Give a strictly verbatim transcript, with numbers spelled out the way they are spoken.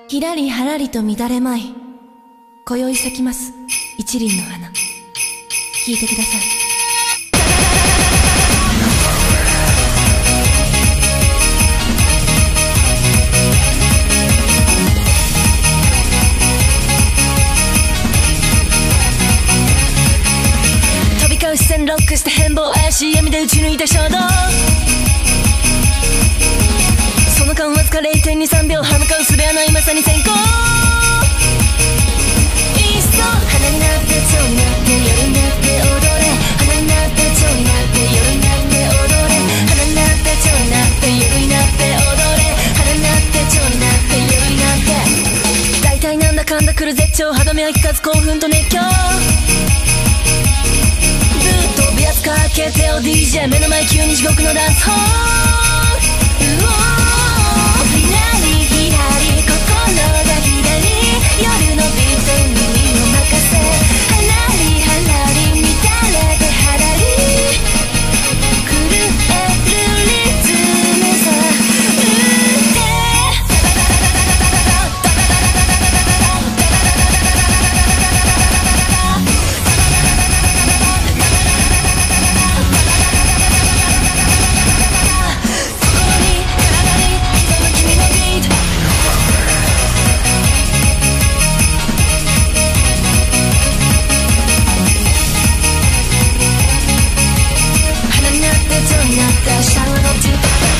ひらりはらりと乱れまい、今宵咲きます一輪の花。聞いてください。飛び交う視線ロックした変貌、怪しい闇で打ち抜いた衝動。その間わずか れいてんにさんびょう、歯向かう術はないまさに先行。いっそ花になって蝶になって夜になって踊れ。花になって蝶になって夜になって踊れ。花になって蝶になって夜になって踊れ。花になって蝶になって夜になって。大体なんだかんだ来る絶頂、歯止めは聞かず興奮と熱狂。ずっと飛び圧かけてよ ディージェー、 目の前急に地獄のダンスホール。うおーひらりひらり心がひらり、夜のビートに身を任せ。はらりはらり乱れてはらり狂えるリズムさ。うって心に体に刻む君のビート。花になって蝶になって明日はどっち。